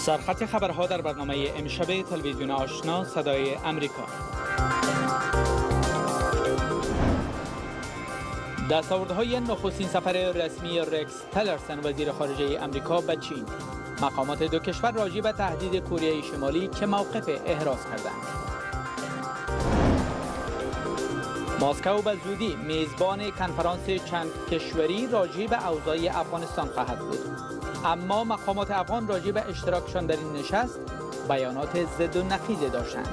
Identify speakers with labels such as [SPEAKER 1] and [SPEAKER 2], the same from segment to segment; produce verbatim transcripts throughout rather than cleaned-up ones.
[SPEAKER 1] سرخط خبرها در برنامه امشب تلویزیون آشنا صدای امریکا. دستاوردهای نخستین سفر رسمی رکس تلرسن وزیر خارجه امریکا به چین. مقامات دو کشور راجع به تهدید کره شمالی که موقف احراز کردند. مسکو به زودی میزبان کنفرانس چند کشوری راجع به اوضاع افغانستان خواهد بود. اما مقامات افغان راجع به اشتراکشان در این نشست بیانات ضد و نقیض داشتند.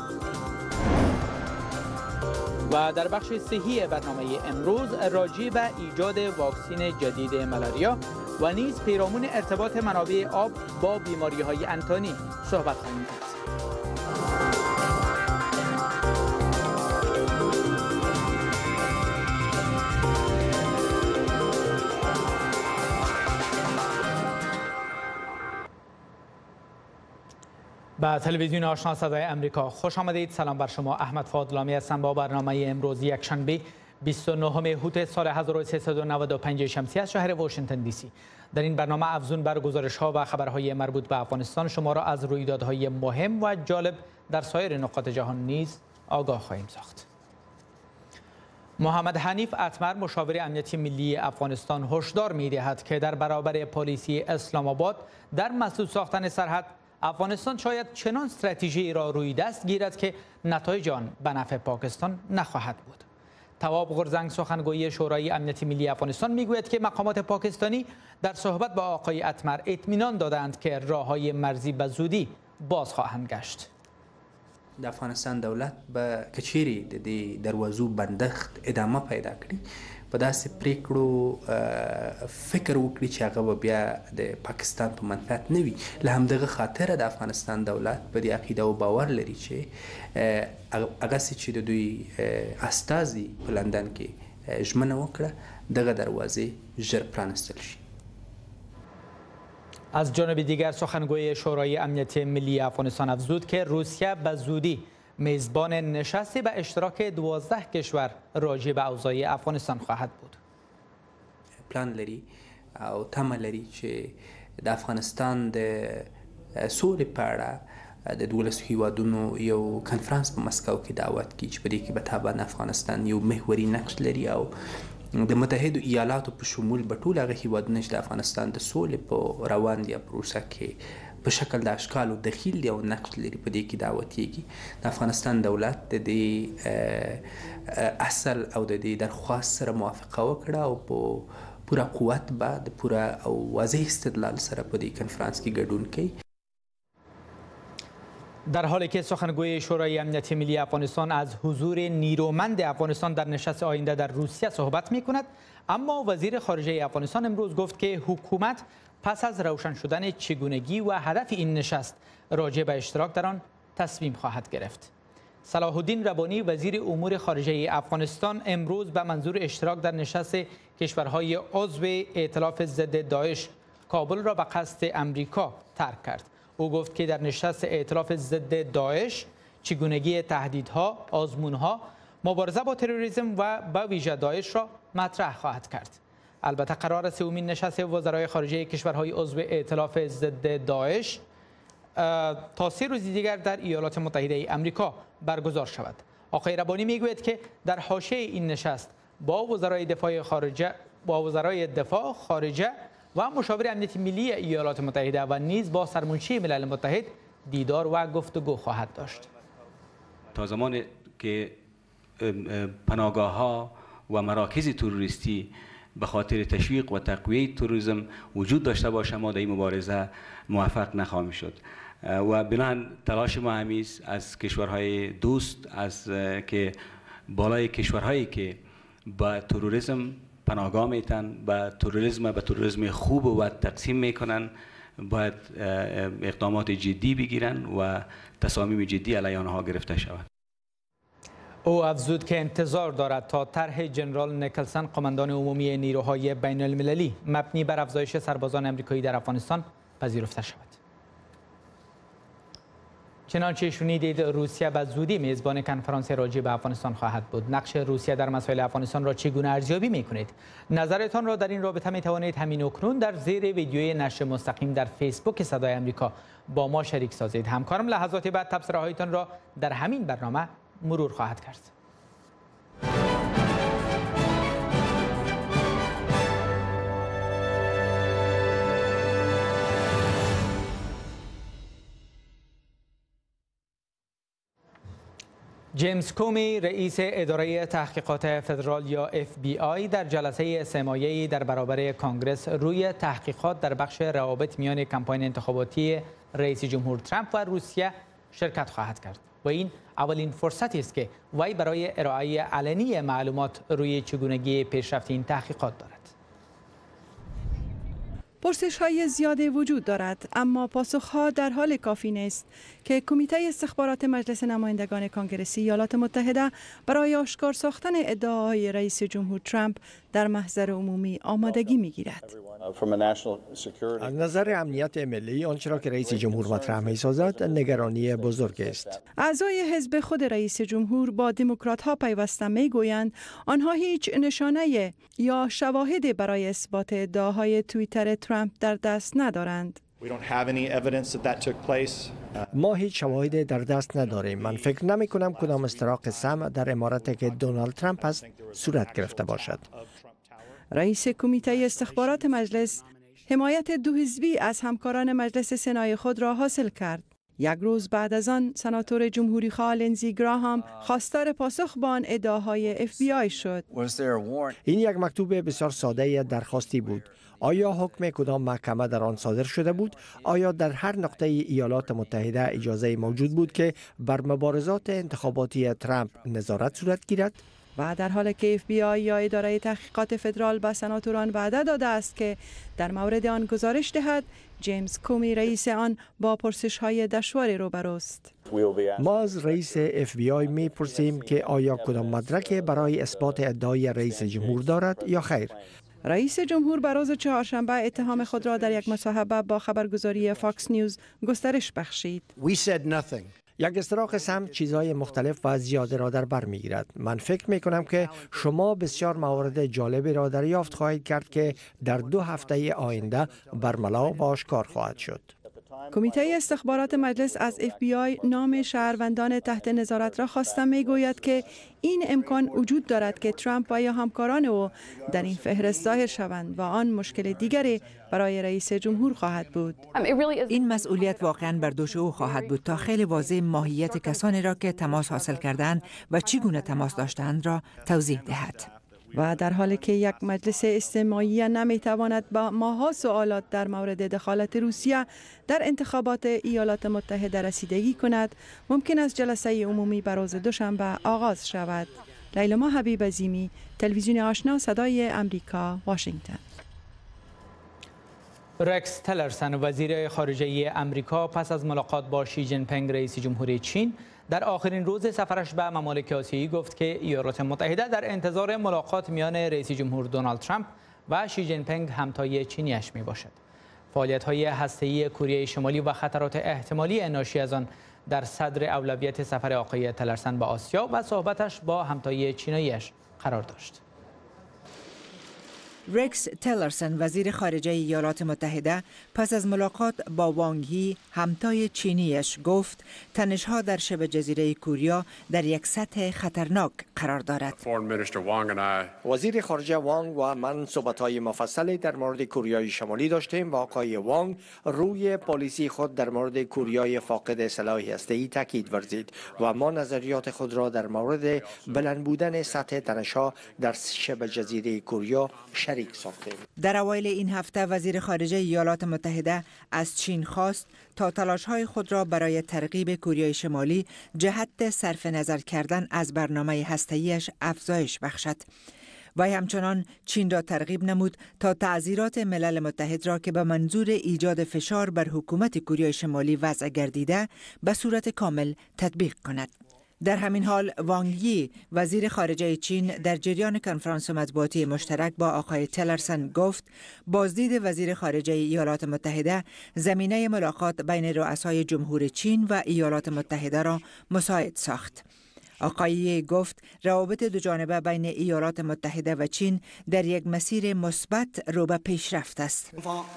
[SPEAKER 1] و در بخش صحی برنامه امروز راجع به ایجاد واکسن جدید ملاریا و نیز پیرامون ارتباط منابع آب با بیماری‌های انتانی صحبت خواهیم کرد. به تلویزیون آشنا صدای امریکا خوش آمدید. سلام بر شما. احمد فاضلامی هستم با برنامه امروز یکشنبه بیست و نهم اوت سال هزار و سیصد و نود و پنج شمسی از شهر واشنگتن دی سی. در این برنامه افزون بر گزارش‌ها و خبرهای مربوط به افغانستان شما را از رویدادهای مهم و جالب در سایر نقاط جهان نیز آگاه خواهیم ساخت. محمد حنیف اتمر مشاور امنیتی ملی افغانستان هشدار می‌دهد که در برابر پالیسی اسلام آباد در مسدود ساختن سرحد افغانستان شاید چنان استراتژی را روی دست گیرد که نتایج آن به نفع پاکستان نخواهد بود. تواب غرزنگ سخنگوی شورای امنیتی ملی افغانستان میگوید که مقامات پاکستانی در صحبت با آقای اتمر اطمینان دادند که راههای مرزی به زودی باز خواهند گشت.
[SPEAKER 2] د افغانستان دولت به کچيري د دې دروازو بندښت ادامه پیدا کړي په داسې پریکړو فکر وکړي چې هغه به بیا د پاکستان په منفعت نه وي. له همدغه خاطره د افغانستان دولت په دې عقیده او باور لري چې هغسې چې د دوی استازي په لندن کې ژمنه وکړه دغه دروازې ژر پرانستل شي.
[SPEAKER 1] از جانب دیگر سخنگوی شورای امنیتی ملی افغانستان افزود که روسیه به زودی میزبان نشستی به اشتراک دوازده کشور راجع به اوضاع افغانستان خواهد بود.
[SPEAKER 2] پلان لري او تمه لري چې د افغانستان د سولې په اړه د دولسو هیوادونو یو کنفرانس په مسکو کې دعوت کړي چې په دې کې به طبعا افغانستان یو محوري نقش لري او د متحدو ایالاتو په شمول به ټول هغه هیوادونه چې د افغانستان د سولې په روان دي پروسه کې په شکل د اشکالو دخیل دی او نقش لري په دې کې دعوتېږي. د افغانستان دولت د دې اصل او د دې درخواست سره موافقه وکړه او په پوره قوت به د پوره او واضح استدلال سره په دې کنفرانس کې ګډون کوي.
[SPEAKER 1] در حالی که سخنگوی شورای امنیتی ملی افغانستان از حضور نیرومند افغانستان در نشست آینده در روسیه صحبت می کند، اما وزیر خارجه افغانستان امروز گفت که حکومت پس از روشن شدن چگونگی و هدف این نشست راجع به اشتراک در آن تصمیم خواهد گرفت. صلاح الدین ربانی وزیر امور خارجه افغانستان امروز به منظور اشتراک در نشست کشورهای عضو ائتلاف ضد داعش کابل را به قصد امریکا ترک کرد. او گفت که در نشست ائتلاف ضد داعش چگونگی تهدیدها، آزمونها، مبارزه با تروریسم و به ویژه داعش را مطرح خواهد کرد. البته قرار است سومین نشست وزرای خارجه کشورهای عضو ائتلاف ضد داعش تا سه روز دیگر در ایالات متحده ای آمریکا برگزار شود. آقای ربانی میگوید که در حاشیه این نشست با وزرای دفاع خارجه با وزرای دفاع خارجه و مشاور امنیتی ملی ایالات متحده و نیز با سرمنشی ملل متحد دیدار و گفتگو خواهد داشت.
[SPEAKER 3] تا زمانی که پناهگاه‌ها و مراکز تروریستی به خاطر تشویق و تقویت تروریسم وجود داشته باشه ما در این مبارزه موفق نخواهیم شد و بنابراین تلاش ما همی است از کشورهای دوست از که بالای کشورهایی که با تروریسم پناهگاه میتن و تروریسم به تروریسم خوب و تقسیم میکنن باید اقدامات جدی بگیرن و تصامیم جدی علیه آنها گرفته شود.
[SPEAKER 1] او افزود که انتظار دارد تا طرح جنرال نیکلسن قماندان عمومی نیروهای بین المللی مبنی بر افزایش سربازان آمریکایی در افغانستان پذیرفته شود. چنانچه شنیدید روسیه به زودی میزبان کنفرانس راجع به افغانستان خواهد بود. نقش روسیه در مسائل افغانستان را چگونه ارزیابی میکنید؟ نظرتان را در این رابطه می توانید همین اکنون در زیر ویدیوی نشر مستقیم در فیسبوک صدای آمریکا با ما شریک سازید. همکارم لحظات بعد تبصره هایتان را در همین برنامه مرور خواهد کرد. جیمز کومی رئیس اداره تحقیقات فدرال یا اف بی آی در جلسه سه‌مایه‌ای در برابر کانگرس روی تحقیقات در بخش روابط میان کمپاین انتخاباتی رئیس جمهور ترامپ و روسیه شرکت خواهد کرد و این اولین فرصتی است که وی برای ارائه علنی معلومات روی چگونگی پیشرفت این تحقیقات دارد.
[SPEAKER 4] پرسش های زیادی وجود دارد، اما پاسخ ها در حال کافی نیست که کمیته استخبارات مجلس نمایندگان کانگرسی ایالات متحده برای آشکار ساختن ادعاهای رئیس جمهور ترامپ در محضر عمومی آمادگی می‌گیرد.
[SPEAKER 5] از نظر امنیت ملی آنچه را که رئیس جمهور مطرح می‌سازد نگرانی بزرگ است.
[SPEAKER 4] اعضای حزب خود رئیس جمهور با دموکرات‌ها پیوسته می‌گویند آنها هیچ نشانه یا شواهدی برای اثبات ادعاهای توییتر ترامپ در دست ندارند.
[SPEAKER 5] ما هیچ شواهدی در دست نداریم. من فکر نمی کنم کدام استراق سم در امارتی که دونالد ترامپ است صورت گرفته باشد.
[SPEAKER 4] رئیس کمیته استخبارات مجلس حمایت دو حزبی از همکاران مجلس سنای خود را حاصل کرد. یک روز بعد از آن سناتور جمهوری خواه لینزی گراهام خواستار پاسخ به آن ادعاهای اف بی آی شد.
[SPEAKER 5] این یک مکتوب بسیار ساده درخواستی بود. آیا حکم کدام محکمه در آن صادر شده بود؟ آیا در هر نقطه ایالات متحده اجازه موجود بود که بر مبارزات انتخاباتی ترامپ نظارت صورت گیرد؟
[SPEAKER 4] و در حالی که اف بی آی یا اداره تحقیقات فدرال به سناتوران وعده داده است که در مورد آن گزارش دهد، جیمز کومی رئیس آن با پرسش‌های دشواری روبروست.
[SPEAKER 5] ما از رئیس اف بی آی می پرسیم که آیا کدام مدرک برای اثبات ادعای رئیس جمهور دارد یا خیر.
[SPEAKER 4] رئیس جمهور بر روز چهارشنبه اتهام خود را در یک مصاحبه با خبرگزاری فاکس نیوز گسترش بخشید.
[SPEAKER 5] یک استراق سم چیزهای مختلف و زیاده را در بر میگیرد. من فکر می کنم که شما بسیار موارد جالبی را دریافت خواهید کرد که در دو هفته آینده برملا و آشکار خواهد شد.
[SPEAKER 4] کمیته استخبارات مجلس از اف بی آی نام شهروندان تحت نظارت را خواسته میگوید که این امکان وجود دارد که ترامپ و یا همکاران او در این فهرست ظاهر شوند و آن مشکل دیگری برای رئیس جمهور خواهد بود.
[SPEAKER 6] این مسئولیت واقعا بر دوش او خواهد بود تا خیلی واضح ماهیت کسانی را که تماس حاصل کردند و چگونه تماس داشتند را توضیح دهد.
[SPEAKER 4] و در حالی که یک مجلس استماعی نمیتواند با ماها سوالات در مورد دخالت روسیه در انتخابات ایالات متحده رسیدگی کند، ممکن است جلسه عمومی بر روز دوشنبه آغاز شود. لیلما حبیب عظیمی، تلویزیون آشنا، صدای امریکا، واشنگتن.
[SPEAKER 1] رکس تلرسن وزیر خارجه امریکا پس از ملاقات با شی جین پینگ رئیس جمهوری چین در آخرین روز سفرش به ممالک آسیایی گفت که ایالات متحده در انتظار ملاقات میان رئیس جمهور دونالد ترامپ و شی جین پینگ همتای چینیش می باشد. فعالیت‌های هسته‌ای کره شمالی و خطرات احتمالی ناشی از آن در صدر اولویت سفر آقای تلرسن به آسیا و صحبتش با همتای چینیش قرار داشت.
[SPEAKER 6] رکس تلرسن وزیر خارجه ایالات متحده پس از ملاقات با وانگ هی همتای چینیش گفت تنش‌ها در شبه جزیره کوریا در یک سطح خطرناک قرار دارد.
[SPEAKER 5] وزیر خارجه وانگ و من صحبت‌های مفصلی در مورد کوریای شمالی داشتیم و آقای وانگ روی پالیسی خود در مورد کوریای فاقد سلاح هسته‌ای تاکید ورزید و ما نظریات خود را در مورد بلند بودن سطح تنش‌ها در شبه جزیره کوریا شریک ساختیم.
[SPEAKER 6] در اوایل این هفته وزیر خارجه ایالات متحده از چین خواست تا تلاش‌های خود را برای ترغیب کره شمالی جهت صرف نظر کردن از برنامه هسته‌ایش افزایش بخشد. وی همچنان چین را ترغیب نمود تا تعزیرات ملل متحد را که به منظور ایجاد فشار بر حکومت کره شمالی وضع گردیده به صورت کامل تطبیق کند. در همین حال وانگ یی وزیر خارجه چین در جریان کنفرانس مطبوعاتی مشترک با آقای تلرسن گفت بازدید وزیر خارجه ایالات متحده زمینه ملاقات بین رؤسای جمهور چین و ایالات متحده را مساعد ساخت. آقای یی گفت روابط دوجانبه بین ایالات متحده و چین در یک مسیر مثبت رو به پیشرفت است.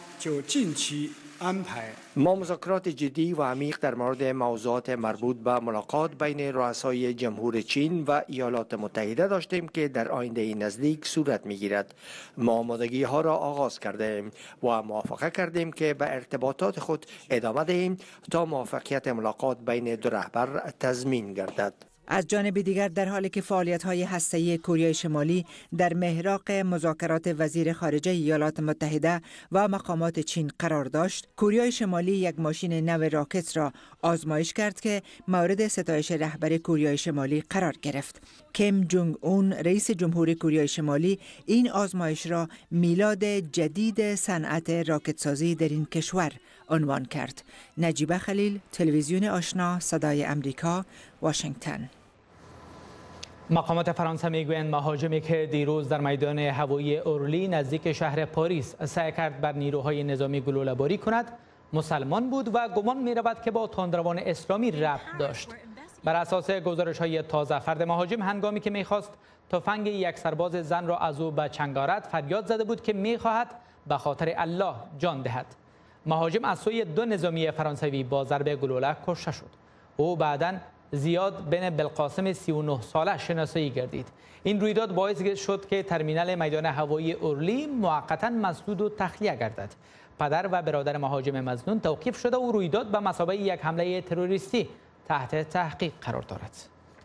[SPEAKER 5] ما مذاکرات جدی و عمیق در مورد موضوعات مربوط به ملاقات بین رؤسای جمهور چین و ایالات متحده داشتیم که در آینده نزدیک صورت می‌گیرد. ما آمادگی ها را آغاز کردیم و موافقه کردیم که به ارتباطات خود ادامه دهیم تا موفقیت ملاقات بین دو رهبر تضمین گردد.
[SPEAKER 6] از جانب دیگر در حالی که فعالیت‌های هسته‌ای کره شمالی در محراق مذاکرات وزیر خارجه ایالات متحده و مقامات چین قرار داشت، کره شمالی یک ماشین نو راکت را آزمایش کرد که مورد ستایش رهبر کره شمالی قرار گرفت. کیم جونگ اون رئیس جمهور کره شمالی این آزمایش را میلاد جدید صنعت راکت سازی در این کشور عنوان کرد. نجیبه خلیل، تلویزیون آشنا، صدای امریکا، واشنگتن.
[SPEAKER 1] مقامات فرانسه میگویند مهاجمی که دیروز در میدان هوایی اورلی نزدیک شهر پاریس سعی کرد بر نیروهای نظامی گلوله‌باری کند مسلمان بود و گمان می‌رود که با تندروان اسلامی ربط داشت. بر اساس گزارش‌های تازه فرد مهاجم هنگامی که می‌خواست تفنگ یک سرباز زن را از او به چنگ آرد فریاد زده بود که می‌خواهد به خاطر الله جان دهد. مهاجم از سوی دو نظامی فرانسوی با ضربه گلوله کشته شد. او بعداً زیاد بن بلقاسم سی و نه ساله شناسایی گردید. این رویداد باعث شد که ترمینال میدان هوایی اورلی موقتا مسدود و تخلیه گردد. پدر و برادر مهاجم مظنون توقیف شده و رویداد به مثابه یک حمله تروریستی تحت تحقیق قرار دارد.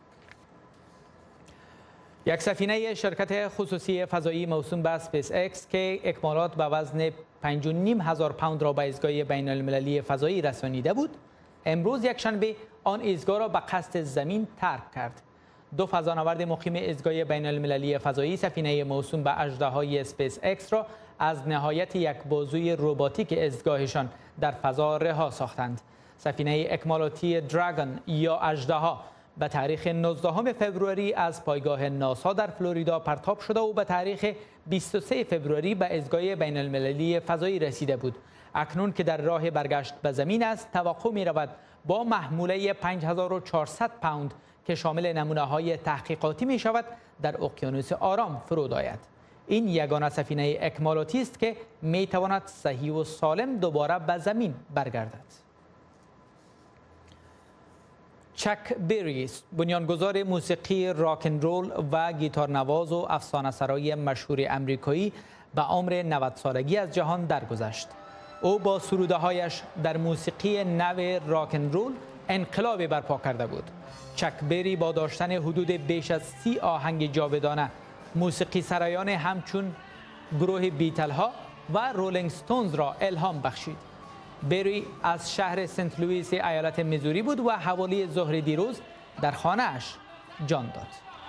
[SPEAKER 1] یک سفینه شرکت خصوصی فضایی موسوم به اسپیس اکس که اکمالات به وزن پنج و نیم هزار پوند را به ایستگاه بین المللی فضایی رسانیده بود، امروز یکشنبه آن ایستگاه را به قصد زمین ترک کرد. دو فضانورد مقیم ایستگاه بین المللی فضایی سفینه موسوم به اژدهای اسپیس اکس را از نهایت یک بازوی رباتیک ایستگاهشان در فضا رها ساختند. سفینه اکمالاتی دراگون یا اژدها به تاریخ نوزدهم فوریه از پایگاه ناسا در فلوریدا پرتاب شده و به تاریخ بیست و سوم فوریه به ایستگاه بین المللی فضایی رسیده بود. اکنون که در راه برگشت به زمین است، توقع می رود با محموله پنج هزار و چهارصد پوند که شامل نمونه های تحقیقاتی می شود در اقیانوس آرام فرود آید. این یگانه سفینه اکمالاتی است که می تواند صحیح و سالم دوباره به زمین برگردد. چک بری، بنیانگذار موسیقی راک اند رول و گیتارنواز و افسانه سرای مشهور امریکایی، به عمر نود سالگی از جهان درگذشت. او با سروده هایش در موسیقی نو راک اند رول انقلابی برپا کرده بود. چک بری با داشتن حدود بیش از سی آهنگ جاودانه موسیقی سرایان همچون گروه بیتل ها و رولینگ ستونز را الهام بخشید. بری از شهر سنت لوئیس ایالت میزوری بود و حوالی ظهر دیروز در خانه‌اش جان داد.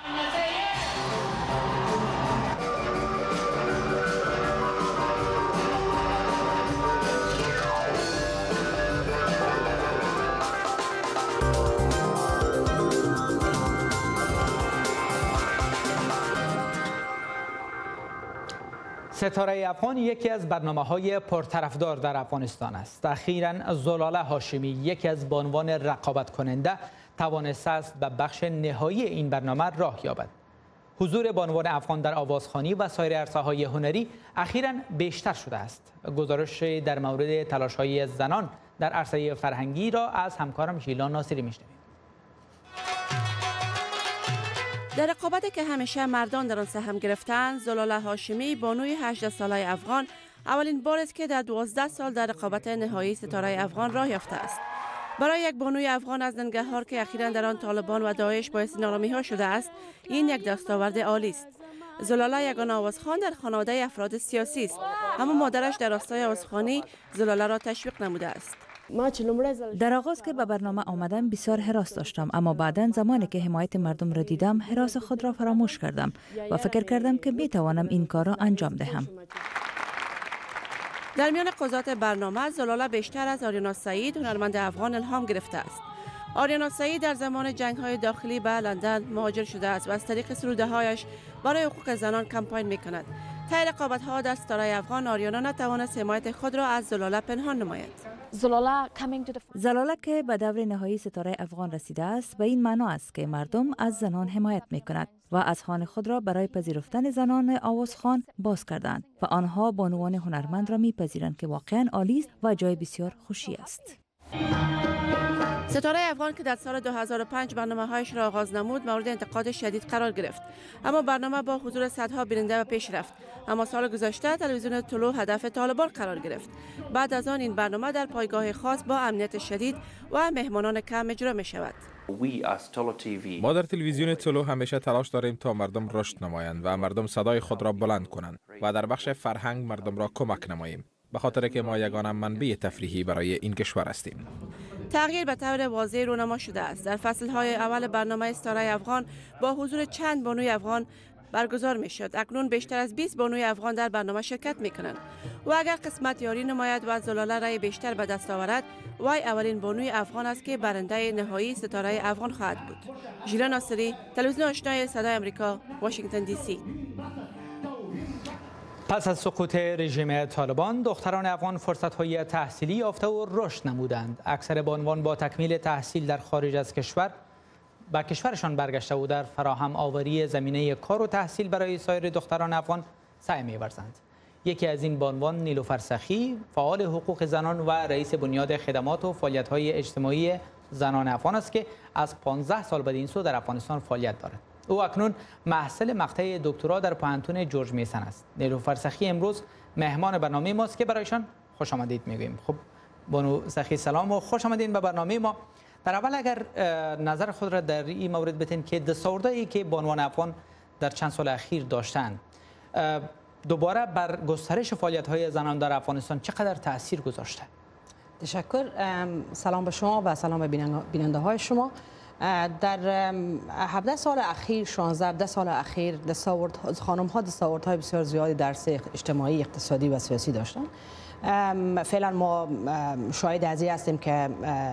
[SPEAKER 1] ستاره افغان یکی از برنامه‌های پرطرفدار در افغانستان است. اخیراً زلاله هاشمی، یکی از بانوان رقابت کننده، توانسته است به بخش نهایی این برنامه راه یابد. حضور بانوان افغان در آوازخوانی و سایر عرصه‌های هنری اخیراً بیشتر شده است. گزارش در مورد تلاش‌های زنان در عرصه فرهنگی را از همکارم ژیلا ناصری می‌شنویم.
[SPEAKER 7] در رقابتی که همیشه مردان در آن سهم گرفتند، زلاله هاشمی بانوی هجده ساله افغان اولین بار است که در دوازده سال در رقابت نهایی ستاره افغان راه یافته است. برای یک بانوی افغان از ننگرهار که اخیراً در آن طالبان و داعش باعث نارامی‌ها شده است، این یک دستاورد عالی است. زلاله یگانه آوازخوان در خانواده افراد سیاسی است، اما مادرش در راستای آوازخوانی زلاله را تشویق نموده است.
[SPEAKER 8] در آغاز که به برنامه آمدم بسیار هراس داشتم، اما بعداً زمانی که حمایت مردم را دیدم هراس خود را فراموش کردم و فکر کردم که می توانم این کار را انجام دهم.
[SPEAKER 7] در میان قضات برنامه زلاله بیشتر از آریانا سعید هنرمند افغان الهام گرفته است. آریانا سعید در زمان جنگ‌های داخلی به لندن مهاجر شده است و از طریق سروده‌هایش برای حقوق زنان کمپاین می‌کند. طی رقابت‌ها در ستاره افغان آریانا نتوانست حمایت خود را از زلاله پنهان نماید.
[SPEAKER 8] زلاله که به دور نهایی ستاره افغان رسیده است به این معنا است که مردم از زنان حمایت می‌کند و اذهان خود را برای پذیرفتن زنان آوازخوان باز کردند و آنها بانوان هنرمند را می‌پذیرند که واقعاً عالی است و جای بسیار خوشی است.
[SPEAKER 7] ستاره افغان که در سال دو هزار و پنج برنامه‌هایش را آغاز نمود مورد انتقاد شدید قرار گرفت، اما برنامه با حضور صدها بیننده و پیش رفت. اما سال گذشته تلویزیون طلوع هدف طالبان قرار گرفت. بعد از آن این برنامه در پایگاه خاص با امنیت شدید و مهمانان کم اجرا می شود.
[SPEAKER 9] ما در تلویزیون طلوع همیشه تلاش داریم تا مردم رشد نمایند و مردم صدای خود را بلند کنند و در بخش فرهنگ مردم را کمک نماییم، به خاطر که ما یگانه منبع تفریحی برای این کشور هستیم.
[SPEAKER 7] تغییر به طور واضح رونما شده است. در فصل‌های اول برنامه ستاره افغان با حضور چند بانوی افغان برگزار می شد. اکنون بیشتر از بیست بانوی افغان در برنامه شرکت می کنند و اگر قسمت یاری نماید و زلاله رای بیشتر به دست آورد، وای اولین بانوی افغان است که برنده نهایی ستاره افغان خواهد بود. ژیلا ناصری، تلویزیون آشنای صدای آمریکا، واشنگتن دی سی.
[SPEAKER 1] پس از سقوط رژیم طالبان، دختران افغان فرصت‌های تحصیلی یافته و رشد نمودند. اکثر بانوان با تکمیل تحصیل در خارج از کشور به کشورشان برگشته و در فراهم آوری زمینه کار و تحصیل برای سایر دختران افغان سعی می‌ورزند. یکی از این بانوان نیلوفر سخی، فعال حقوق زنان و رئیس بنیاد خدمات و فعالیت‌های اجتماعی زنان افغان است که از پانزده سال بدین سو در افغانستان فعالیت دارد. او اکنون محصل مقطع دکترا در پوهنتون جورج میسن است. نیلوفر سخی امروز مهمان برنامه ماست که برایشان خوش آمدید میگوییم. خب بانو سخی سلام و خوش آمدید به برنامه ما. در اول اگر نظر خود را در این مورد بتین که دستاوردهایی که بانوان افغان در چند سال اخیر داشتند دوباره بر گسترش فعالیت‌های زنان در افغانستان چقدر تأثیر گذاشته؟
[SPEAKER 10] تشکر. سلام به شما و سلام به بیننده های شما. در هفده سال اخیر، شانزده هفده سال اخیر دستاورد خانم ها دستاوردهای بسیار زیادی در اجتماعی، اقتصادی و سیاسی داشتن. فعلا ما شاهد از این هستیم که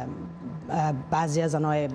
[SPEAKER 10] بعضی از زنای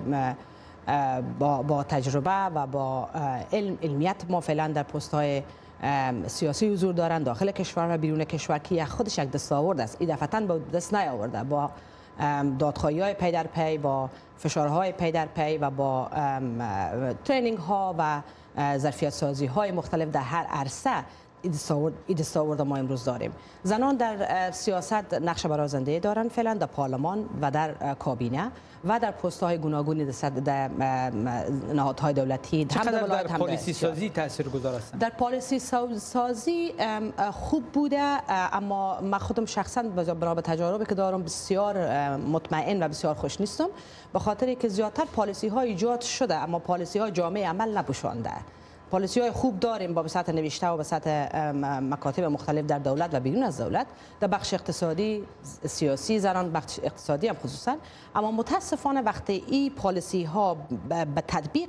[SPEAKER 10] با, با تجربه و با علم علمیت ما فعلا در پست های سیاسی حضور دارند داخل کشور و بیرون کشور که خودش یک دستاورد است. این دفعتاً با دست نیاورده، با دادخواهی‌های پی در پی، با فشارهای پی در پی و با ترینینگ ها و ظرفیت سازی های مختلف در هر عرصه این دستاورد ما امروز داریم. زنان در سیاست نقش برازنده دارند فعلا در پارلمان و در کابینه و در پست های گوناگون در نهادهای دلتی.
[SPEAKER 1] چقدر در پالیسی سازی تاثیرگذار هستند؟
[SPEAKER 10] در پالیسی سازی خوب بوده، اما من خودم شخصا برای تجاربی که دارم بسیار مطمئن و بسیار خوش نیستم، به خاطر که زیادتر پالیسی ها ایجاد شده اما پالیسی های جامعه عمل نپوشانده. پالیسی های خوب داریم با به سطح نوشته و به سطح مکاتب مختلف در دولت و بیرون از دولت، در بخش اقتصادی سیاسی زنان، بخش اقتصادی هم خصوصا، اما متاسفانه وقتی این پالیسی ها به تطبیق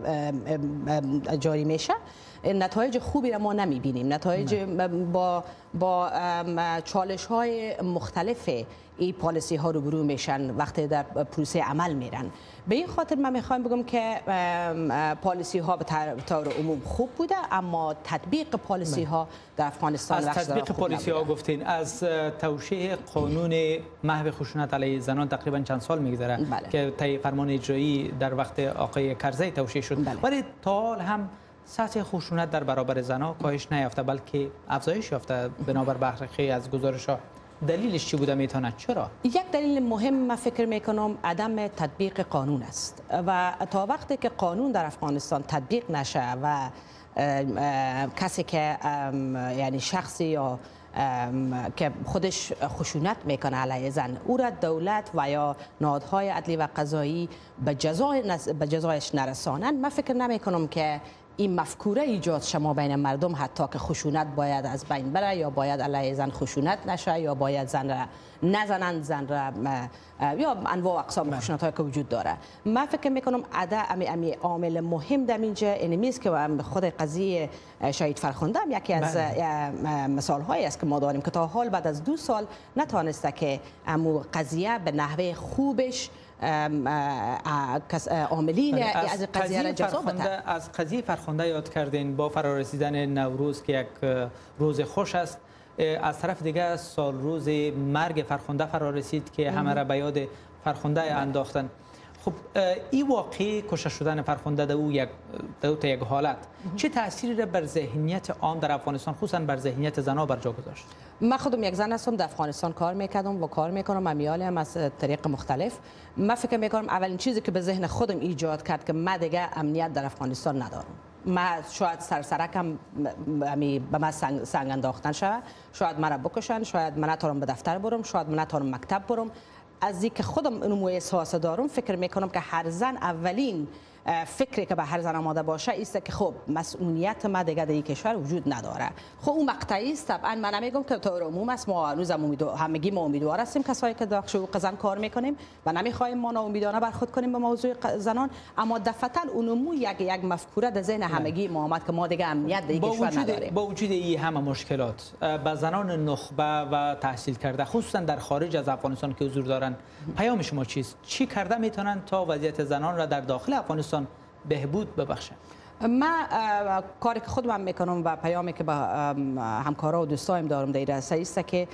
[SPEAKER 10] جاری میشه نتایج خوبی را ما نمیبینیم. نتایج با با چالش های مختلف این پالیسی ها روبرو میشن وقتی در پروسه عمل میرن. به این خاطر من میخوام بگم که پالیسی ها به طور عموم خوب بوده، اما تطبیق پالیسی ها در افغانستان
[SPEAKER 1] از تطبیق پالیسی ها گفتین، از توشیح قانون محو خشونت علیه زنان تقریبا چند سال میگذره بله. که طی فرمان اجرایی در وقت آقای کرزی توشیح شد، ولی بله. تا حال هم سطح خشونت در برابر زنان کاهش نیافته بلکه افزایش یافته بنابر برخی از گزارش‌ها. دلیلش چی بوده میتونه؟ چرا؟ یک
[SPEAKER 10] دلیل مهم من فکر میکنم عدم تطبیق قانون است و تا وقتی که قانون در افغانستان تطبیق نشه و کسی که یعنی شخصی یا که خودش خشونت میکنه علیه زن او را دولت و یا نهادهای عدلی و قضایی به جزای به جزایش نرسانند، من فکر نمیکنم که این مفکوره ایجاد شما بین مردم حتی که خشونت باید از بین بره یا باید علیه زن خشونت نشه یا باید زن را نزنند، زن را یا انواع و اقسام خشونت هایی که وجود داره. من فکر میکنم عده امی امی عامل مهم در اینجا اینمی است که خود قضیه شهید فرخنده هم یکی از مثال هایی است که ما داریم که تا حال بعد از دو سال نتوانسته که امو قضیه به نحوه خوبش عاملین از قضیه را جزا بده.
[SPEAKER 1] از قضیه فرخنده یاد کردین با فرارسیدن نوروز که یک روز خوش است، از طرف دیگه سال روز مرگ فرخنده فرا رسید که همه را به یاد فرخنده انداختن. خب این واقعی کشته شدن فرخنده در او یک در یک حالت چه تأثیری را بر ذهنیت عام در افغانستان خصوصا بر ذهنیت زنها بر جا گذاشت؟
[SPEAKER 10] من خودم یک زن هستم، در افغانستان کار میکردم و کار میکنم امیالی هم از طریق مختلف. من فکر میکنم اولین چیزی که به ذهن خودم ایجاد کرد که من دیگه امنیت در افغانستان ندارم. من شاید سرسرکم به من سنگ, سنگ انداختن شود، شاید مرا بکشن، شاید من نتونم به دفتر برم، شاید من نتونم مکتب برم. از اینکه خودم اینو احساس دارم فکر میکنم که هر زن اولین فکری که به هر زن آماده باشه است که خب مسئولیت ما دیگه در این کشور وجود نداره. خب اون مقطعی است، طبعا من نمیگم که طور عموم است، ما هنوز همگی ما امیدوار هستیم کسایی که در حقوق زن کار میکنیم و نمیخوایم ما ناامیدانه برخورد کنیم به موضوع زنان، اما دفعتا اونمو یک یک مفکوره در ذهن همگی ما آمد که ما دیگه امنیت در این کشور نداریم.
[SPEAKER 1] با وجود این همه مشکلات به زنان نخبه و تحصیل کرده خصوصا در خارج از افغانستان که حضور دارن پیام شما چیست؟ چی کرده میتونن تا وضعیت زنان را در داخل افغانستان بهبود ببخشن؟
[SPEAKER 10] من کاری که خودم میکنم و پیامی که با همکارا و دوستایم دارم در راسته است که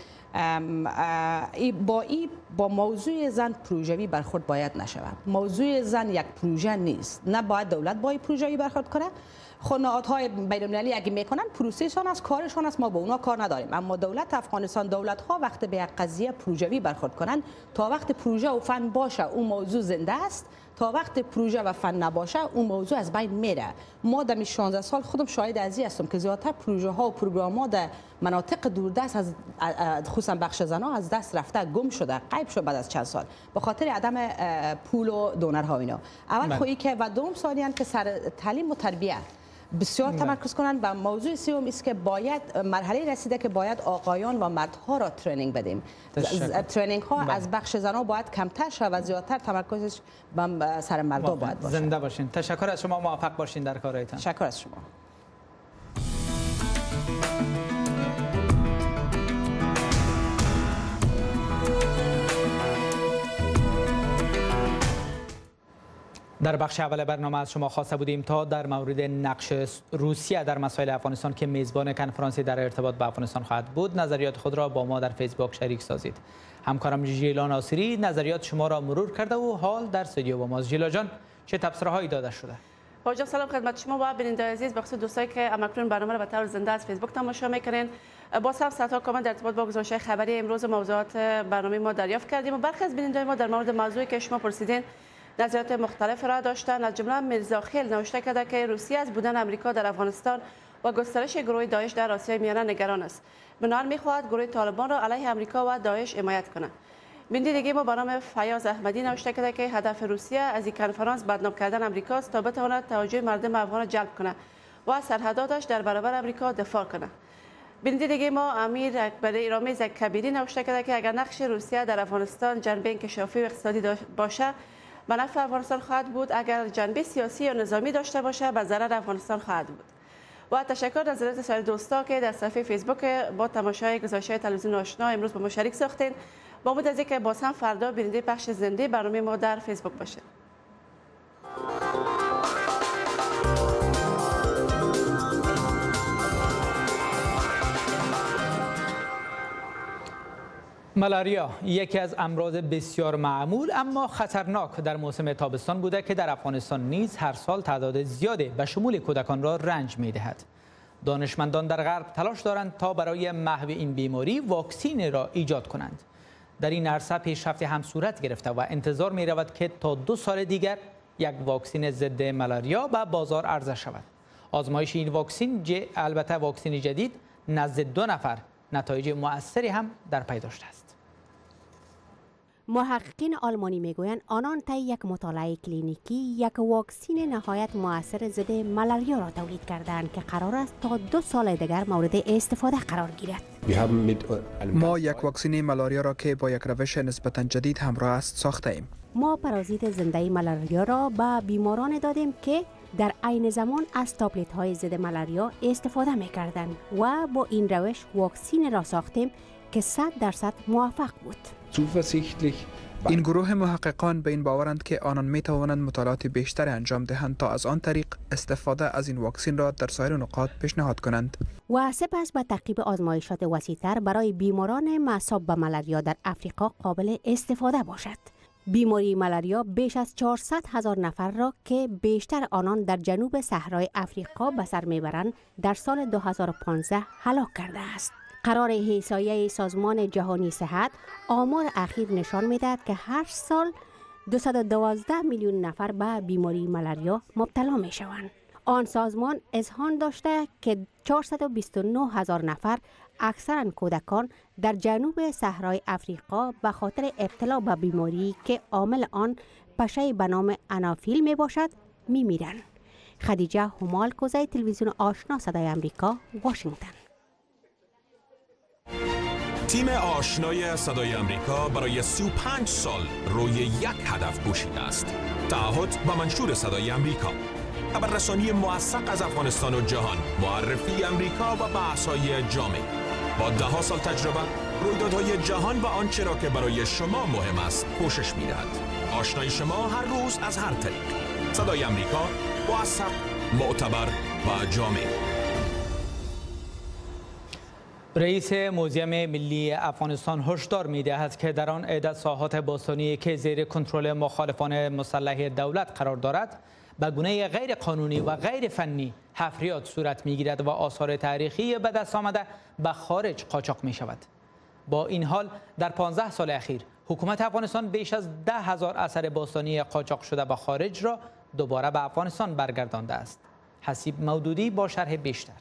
[SPEAKER 10] با این با موضوع زن پروژوی برخورد باید نشود. موضوع زن یک پروژه نیست، نه باید دولت با این پروژوی برخورد کنه. خناعت‌های بین‌المللی اگه میکنن پروسهشان از کارشان است، ما با اونا کار نداریم. اما دولت افغانستان، دولت ها وقتی به یک قضیه پروژوی برخورد کنن، تا وقت پروژه و فن باشه اون موضوع زنده است، تا وقت پروژه و فن نباشه اون موضوع از بین میره. ما در شانزده سال خودم شاهد از این هستم که زیادتر پروژه ها و پروگرام ها در مناطق دوردست از خصوصا بخش زنان از دست رفته، گم شده، غیب شده بعد از چند سال به خاطر عدم پول و دونرها اینا. اول خویی که و دوم ثانیاً که سر تعلیم و تربیت بسیار تمرکز کنند و موضوع سوم است که باید مرحله رسیده که باید آقایان و مردها را ترنینگ بدیم. ترنینگ ها از بخش زنان باید کمتر شود و زیادتر تمرکزش به سر مردها باید باشه.
[SPEAKER 1] زنده باشین. تشکر از شما، موفق باشین در کارهایتان.
[SPEAKER 10] تشکر از شما.
[SPEAKER 1] در بخش اول برنامه از شما خواسته بودیم تا در مورد نقش روسیه در مسائل افغانستان که میزبان کنفرانسی در ارتباط با افغانستان خواهد بود نظریات خود را با ما در فیسبوک شریک سازید. همکارم ژیلا ناصری نظریات شما را مرور کرده و حال در استودیو با ماست. ژیلا جان، چه تبصره‌هایی داده شده؟
[SPEAKER 7] با جان سلام خدمت شما و بیننده عزیز، بخصوص دوستایی که امکنون برنامه را به طور زنده از فیسبوک تماشا میکنین. با سر صدها کامنت در ارتباط با گزارش خبری امروز موضوعات برنامه ما دریافت کردیم و برخی از بیننده ما در مورد موضوعی که شما پرسیدین نظریات مختلف را داشتن. از جمله میرزا خیل نوشته کرده که روسیه از بودن امریکا در افغانستان و گسترش گروه داعش در آسیای میانه نگران است. بنابراین میخواهد گروه طالبان را علیه امریکا و داعش حمایت کند. بیننده دیگه ما به نام فیاض احمدی نوشته کرده که هدف روسیه از این کنفرانس بدنام کردن امریکا است تا بتواند توجه مردم افغان را جلب کنه و از سرحداتش در برابر امریکا دفاع کنه. بیننده دیگه ما امیر اکبری رامز کبیری نوشته کرده که اگر نقش روسیه در افغانستان جنبه انکشافی و اقتصادی باشه به نفع افغانستان خواهد بود، اگر جنبه سیاسی یا نظامی داشته باشه به ضرر افغانستان خواهد بود. و تشکر نظرات سایر دوستا که در صفحه فیسبوک با تماشای گزارش‌های تلویزیون آشنا امروز با ما شریک ساختین. با امید از اینکه باز هم فردا بیننده پخش زنده برنامه ما در فیسبوک باشه.
[SPEAKER 1] ملاریا یکی از امراض بسیار معمول اما خطرناک در موسم تابستان بوده که در افغانستان نیز هر سال تعداد زیادی به شمول کودکان را رنج می‌دهد. دانشمندان در غرب تلاش دارند تا برای محو این بیماری واکسین را ایجاد کنند. در این عرصه پیشرفت هم صورت گرفته و انتظار می رود که تا دو سال دیگر یک واکسین ضد ملاریا به بازار عرضه شود. آزمایش این واکسین البته واکسین جدید نزد دو نفر نتایج مؤثری هم در پی داشته است.
[SPEAKER 11] محققین آلمانی میگویند آنان طی یک مطالعه کلینیکی یک واکسین نهایت مؤثر ضد ملاریا را تولید کردند که قرار است تا دو سال دیگر مورد استفاده قرار گیرد.
[SPEAKER 12] ما یک واکسین ملاریا را که با یک روش نسبتا جدید همراه است ساخته ایم.
[SPEAKER 11] ما پارازیت زنده ملاریا را به بیماران دادیم که در عین زمان از تابلت های ضد ملاریا استفاده می‌کردند و با این روش واکسین را ساختیم که صد درصد موفق بود.
[SPEAKER 12] این گروه محققان به این باورند که آنان می توانند مطالعات بیشتر انجام دهند تا از آن طریق استفاده از این واکسن را در سایر نقاط پیشنهاد کنند.
[SPEAKER 11] و سپس به تعقیب آزمایشات وسیع‌تر برای بیماران مصاب به ملاریا در افریقا قابل استفاده باشد. بیماری ملاریا بیش از چهارصد هزار نفر را که بیشتر آنان در جنوب صحرای افریقا به سر میبرند در سال دو هزار و پانزده هلاک کرده است. قرار احصایه سازمان جهانی صحت آمار اخیر نشان می‌دهد که هر سال دویست و دوازده میلیون نفر به بیماری ملاریا مبتلا می‌شوند. آن سازمان اذعان داشته که چهارصد و بیست و نه هزار نفر اکثرا کودکان در جنوب صحرای افریقا به خاطر ابتلا به بیماری که عامل آن پشه به نام انافیل می باشد می میرند. خدیجه همال کوزه، تلویزیون آشنا صدای امریکا، واشنگتن.
[SPEAKER 13] تیم آشنای صدای امریکا برای سی و پنج سال روی یک هدف کوشیده است: تعهد به منشور صدای امریکا، خبررسانی موثق از افغانستان و جهان، معرفی امریکا و بحث‌های جامع. با ده ها سال تجربه، رویدادهای جهان و آنچه را که برای شما مهم است کوشش می‌دهد. آشنای شما هر روز از هر طریق. صدای امریکا، موثق، معتبر و جامع.
[SPEAKER 1] رئیس موزیم ملی افغانستان هشدار می‌دهد که در آن عده ساحات باستانی که زیر کنترل مخالفان مسلح دولت قرار دارد، به گونه غیر قانونی و غیر فنی حفریات صورت می‌گیرد و آثار تاریخی به دست آمده به خارج قاچاق می‌شود. با این حال در پانزده سال اخیر حکومت افغانستان بیش از ده هزار اثر باستانی قاچاق شده به خارج را دوباره به افغانستان برگردانده است. حسیب مودودی با شرح بیشتر.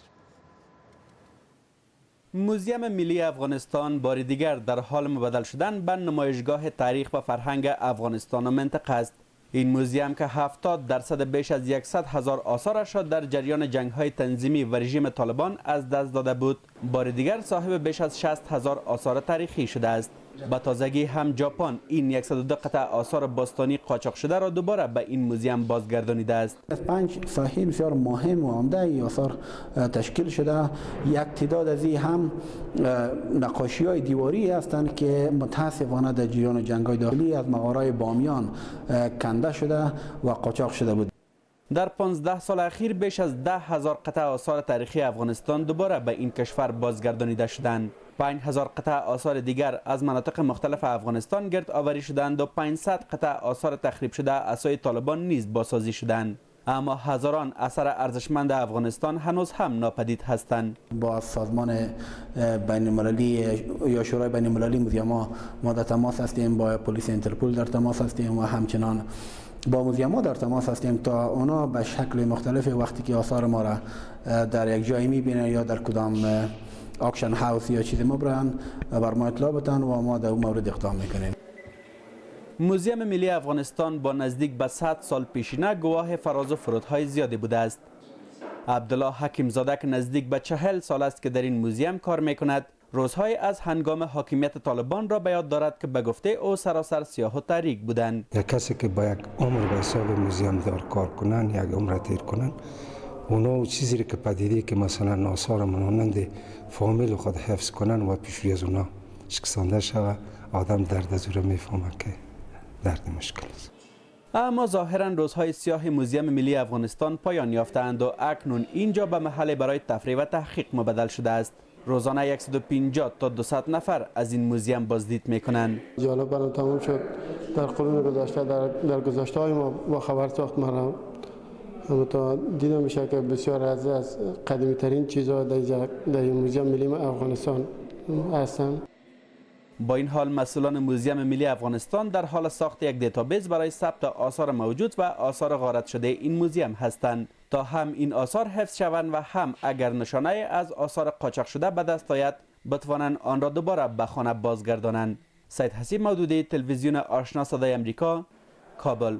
[SPEAKER 14] موزیم ملی افغانستان بار دیگر در حال مبادله شدن به نمایشگاه تاریخ و فرهنگ افغانستان و منطقه است. این موزیم که هفتاد درصد بیش از صد هزار آثارش را در جریان جنگ‌های تنظیمی و رژیم طالبان از دست داده بود، بار دیگر صاحب بیش از شصت هزار آثار تاریخی شده است. با تازگی هم ژاپن این صد و دو قطعه آثار باستانی قاچاق شده را دوباره به این موزیم بازگردانیده است.
[SPEAKER 15] از پنج ساحه بسیار مهم و عمده این آثار تشکیل شده. یک تعداد از این هم نقاشی‌های دیواری هستند که متاسفانه در جریان جنگ‌های داخلی از مغارای بامیان کنده شده و قاچاق شده بود.
[SPEAKER 14] در پانزده سال اخیر بیش از ده هزار قطعه آثار تاریخی افغانستان دوباره به این کشور بازگردانیده شدند. پنج هزار قطعه آثار دیگر از مناطق مختلف افغانستان گرد آوری شدند و پانصد قطعه آثار تخریب شده اسای طالبان نیز بازسازی شدند. اما هزاران اثر ارزشمند افغانستان هنوز هم ناپدید هستند.
[SPEAKER 15] با سازمان بین المللی یا شورای بین المللی موزیم‌ها ما در تماس هستیم، با پلیس اینترپل در تماس هستیم و همچنان با موزیم‌ها در تماس هستیم تا اونا به شکل مختلف وقتی که آثار ما را در یک جایی می‌بینن یا در کدام اکشن هاوس یا چیزی مبرن بر ما اطلاع بدن و ما در اون مورد اقدام میکنیم.
[SPEAKER 14] موزیم ملی افغانستان با نزدیک به صد سال پیشینه گواه فراز و فرودهای زیادی بوده است. عبدالله حکیم زاده که نزدیک به چهل سال است که در این موزیم کار میکند، روزهای از هنگام حاکمیت طالبان را به یاد دارد که به گفته او سراسر سیاه و تاریک بودند.
[SPEAKER 16] یک کسی که با یک عمر به حساب موزیم دار کار کنن، یک عمر تیر کنن، اونا چیزی که پدیده که مثلا آثار مانند فامیل خود حفظ کنن و پیشوی از اونا شکستانده شود، آدم درد از او را میفهمه که درد مشکل است.
[SPEAKER 14] اما ظاهرا روزهای سیاه موزیم ملی افغانستان پایان یافتند و اکنون اینجا به محل برای تفریح و تحقیق مبدل شده است. روزانه صد و پنجاه تا دویست نفر از این موزیم بازدید میکنند.
[SPEAKER 17] جالب برام تمام شد در قرون گذشته در, در گذشته های ما با خبر ساخت مرا تا دیده میشه که بسیار از از قدیمی ترین چیزها در در موزیم ملی افغانستان هستند.
[SPEAKER 14] با این حال مسئولان موزیم ملی افغانستان در حال ساخت یک دیتابیس برای ثبت آثار موجود و آثار غارت شده این موزیم هستند تا هم این آثار حفظ شوند و هم اگر نشانه از آثار قاچاق شده به دست آید بتوانند آن را دوباره به خانه بازگردانند. سید حسیب مودودی، تلویزیون آشنا صدای امریکا، کابل.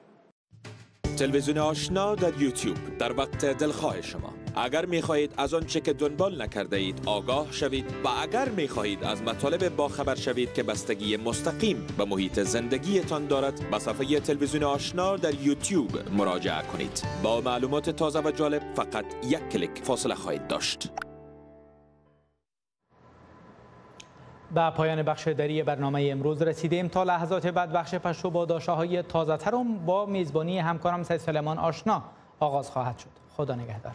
[SPEAKER 18] تلویزیون آشنا در یوتیوب در وقت دلخواه شما. اگر می خواهید از آنچه که دنبال نکرده اید آگاه شوید و اگر می خواهید از مطالب باخبر شوید که بستگی مستقیم به محیط زندگیتان دارد، به صفحه تلویزیون آشنا در یوتیوب مراجعه کنید. با معلومات تازه و جالب فقط یک کلیک فاصله خواهید داشت.
[SPEAKER 1] به پایان بخش دری برنامه امروز رسیدیم. تا لحظات بعد بخش پشتو با داشته‌های تازه ترم با میزبانی همکارم سید سلیمان آشنا آغاز خواهد شد. خدا نگهدار.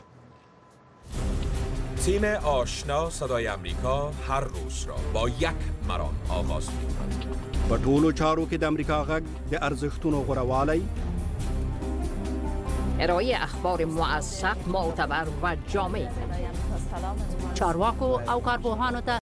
[SPEAKER 13] تیم آشنا صدای امریکا هر روز را با یک مرام آغاز می‌کند.
[SPEAKER 19] په ټولو چارو کې د امریکا غږ د ارزښتونو غوړوالی،
[SPEAKER 20] ارائه اخبار موثق، معتبر و جامع، چارواکو او کارپوهانو ته